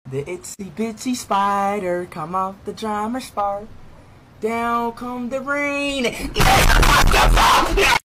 The itsy bitsy spider come off the drummer's bar. Down come the rain.